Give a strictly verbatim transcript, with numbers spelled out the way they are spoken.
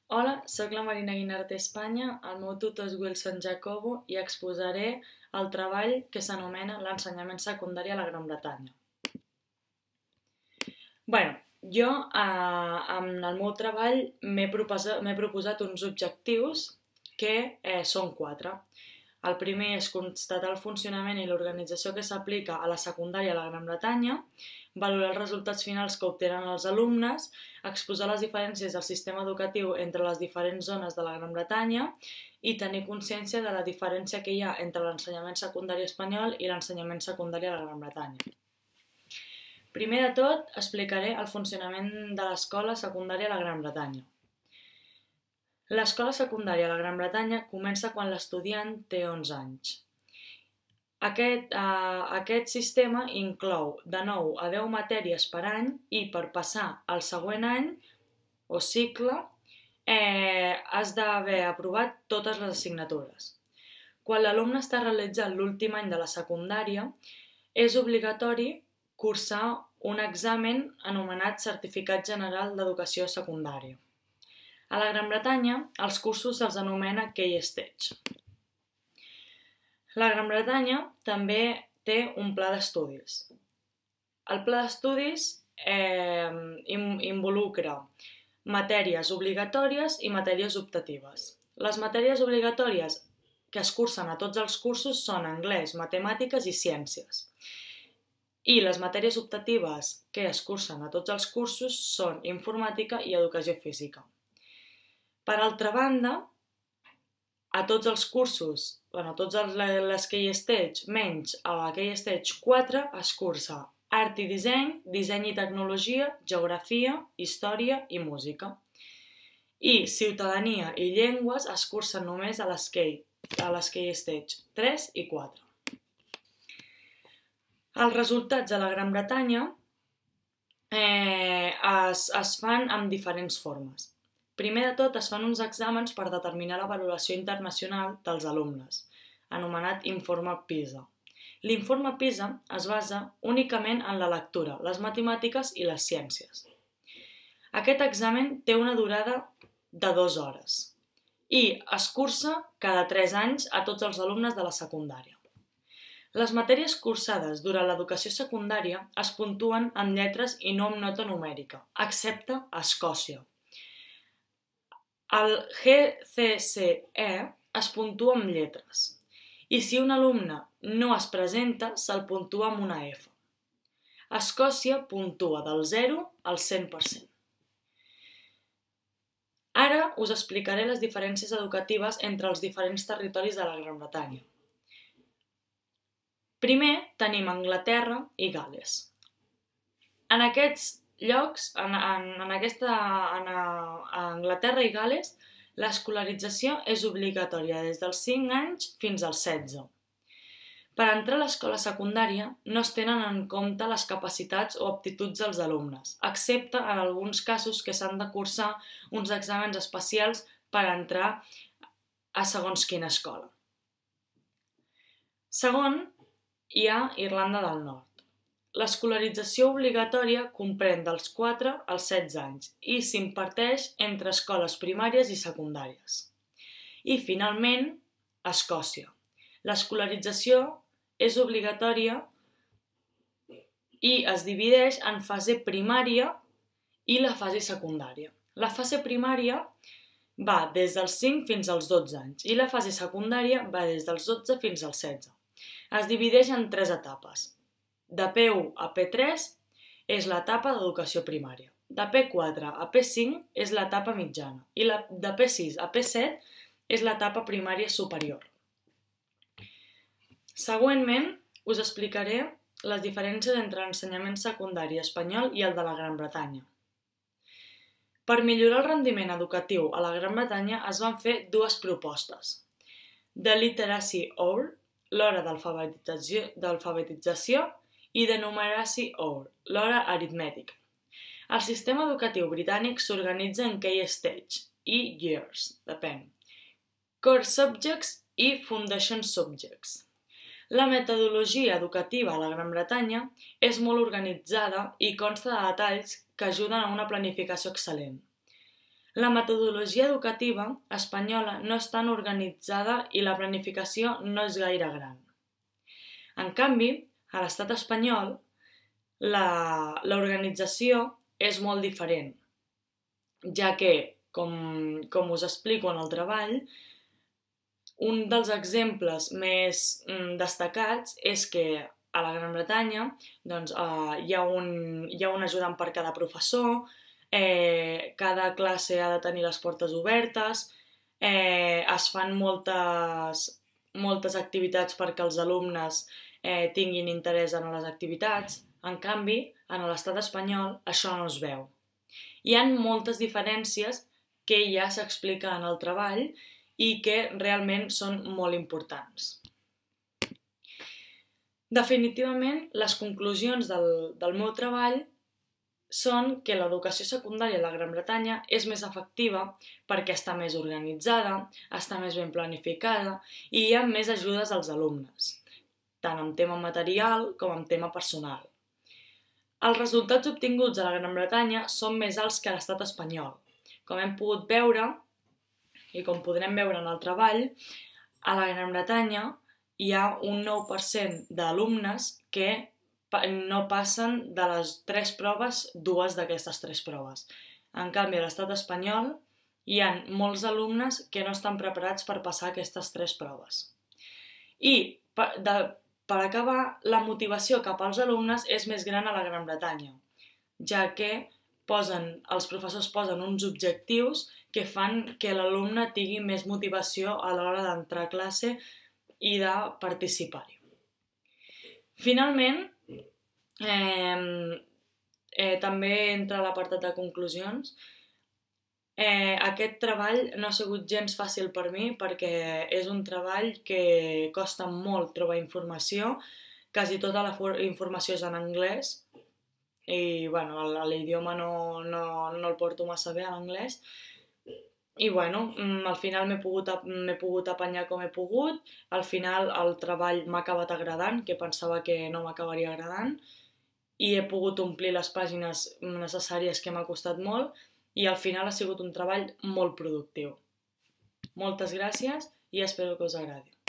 Hola, soc la Marina Guinart Espanya, el meu tutor és Wilson Jacobo i exposaré el treball que s'anomena l'ensenyament secundari a la Gran Bretanya. Bueno, jo eh, en el meu treball m'he proposat, m'he proposat uns objectius que eh, són quatre. El primer és constatar el funcionament i l'organització que s'aplica a la secundària a la Gran Bretanya, valorar els resultats finals que obtenen els alumnes, exposar les diferències del sistema educatiu entre les diferents zones de la Gran Bretanya i tenir consciència de la diferència que hi ha entre l'ensenyament secundari espanyol i l'ensenyament secundari a la Gran Bretanya. Primer de tot, explicaré el funcionament de l'escola secundària a la Gran Bretanya. L'escola secundària a la Gran Bretanya comença quan l'estudiant té onze anys. Aquest, eh, aquest sistema inclou de nou a deu matèries per any i per passar al següent any o cicle eh, has d'haver aprovat totes les assignatures. Quan l'alumne està realitzant l'últim any de la secundària, és obligatori cursar un examen anomenat Certificat General d'Educació Secundària. A la Gran Bretanya, els cursos se'ls anomena Key Stage. La Gran Bretanya també té un pla d'estudis. El pla d'estudis eh, involucra matèries obligatòries i matèries optatives. Les matèries obligatòries que es cursen a tots els cursos són anglès, matemàtiques i ciències. I les matèries optatives que es cursen a tots els cursos són informàtica i educació física. Per altra banda, a tots els cursos, bueno, a tots les Key Stage, menys a la Key Stage quatre, es cursa art i disseny, disseny i tecnologia, geografia, història i música. I ciutadania i llengües es cursen només a les Key, a les Key Stage tres i quatre. Els resultats a la Gran Bretanya eh, es, es fan amb diferents formes. Primer de tot, es fan uns exàmens per determinar la valoració internacional dels alumnes, anomenat informe PISA. L'informe PISA es basa únicament en la lectura, les matemàtiques i les ciències. Aquest examen té una durada de dues hores i es cursa cada tres anys a tots els alumnes de la secundària. Les matèries cursades durant l'educació secundària es puntuen amb lletres i no amb nota numèrica, excepte a Escòcia. El G C S E es puntua amb lletres i si un alumne no es presenta se'l puntua amb una F. Escòcia puntua del zero al cent per cent. Ara us explicaré les diferències educatives entre els diferents territoris de la Gran Bretanya. Primer tenim Anglaterra i Gal·les. En aquests llocs, en, en, en, aquesta, en a Anglaterra i Gal·les, l'escolarització és obligatòria des dels cinc anys fins als setze. Per entrar a l'escola secundària no es tenen en compte les capacitats o aptituds dels alumnes, excepte en alguns casos que s'han de cursar uns exàmens especials per entrar a segons quina escola. Segon, hi ha Irlanda del Nord. L'escolarització obligatòria comprèn dels quatre als setze anys i s'imparteix entre escoles primàries i secundàries. I, finalment, Escòcia. L'escolarització és obligatòria i es divideix en fase primària i la fase secundària. La fase primària va des dels cinc fins als dotze anys i la fase secundària va des dels dotze fins als setze. Es divideix en tres etapes. De P u a P tres és l'etapa d'educació primària. De P quatre a P cinc és l'etapa mitjana i de P sis a P set és l'etapa primària superior. Següentment, us explicaré les diferències entre l'ensenyament secundari espanyol i el de la Gran Bretanya. Per millorar el rendiment educatiu a la Gran Bretanya es van fer dues propostes. The Literacy Hour, l'hora d'alfabetització, i de Numeracy Hour, l'hora aritmètica. El sistema educatiu britànic s'organitza en Key Stage i Years, depèn, Core Subjects i Foundation Subjects. La metodologia educativa a la Gran Bretanya és molt organitzada i consta de detalls que ajuden a una planificació excel·lent. La metodologia educativa espanyola no és tan organitzada i la planificació no és gaire gran. En canvi, a l'estat espanyol, l'organització és molt diferent, ja que, com, com us explico en el treball, un dels exemples més destacats és que a la Gran Bretanya doncs, uh, hi, ha un, hi ha un ajudant per cada professor, eh, cada classe ha de tenir les portes obertes, eh, es fan moltes, moltes activitats perquè els alumnes eh, tinguin interès en les activitats. En canvi, en l'estat espanyol això no es veu. Hi ha moltes diferències que ja s'explica en el treball i que realment són molt importants. Definitivament, les conclusions del, del meu treball són que l'educació secundària a la Gran Bretanya és més efectiva perquè està més organitzada, està més ben planificada i hi ha més ajudes als alumnes, tant en tema material com en tema personal. Els resultats obtinguts a la Gran Bretanya són més alts que a l'estat espanyol. Com hem pogut veure, i com podrem veure en el treball, a la Gran Bretanya hi ha un nou per cent d'alumnes que no passen de les tres proves, dues d'aquestes tres proves. En canvi, a l'estat espanyol hi ha molts alumnes que no estan preparats per passar aquestes tres proves. I, per, de, per acabar, la motivació cap als alumnes és més gran a la Gran Bretanya, ja que posen, els professors posen uns objectius que fan que l'alumne tingui més motivació a l'hora d'entrar a classe i de participar-hi. Finalment, eh, eh, també entra a l'apartat de conclusions. Eh, aquest treball no ha sigut gens fàcil per mi perquè és un treball que costa molt trobar informació, quasi tota la informació és en anglès i bueno, l'idioma no, no, no el porto massa bé, l'anglès. I bueno, al final m'he pogut, m'he pogut apanyar com he pogut, al final el treball m'ha acabat agradant, que pensava que no m'acabaria agradant, i he pogut omplir les pàgines necessàries que m'ha costat molt, i al final ha sigut un treball molt productiu. Moltes gràcies i espero que us agradi.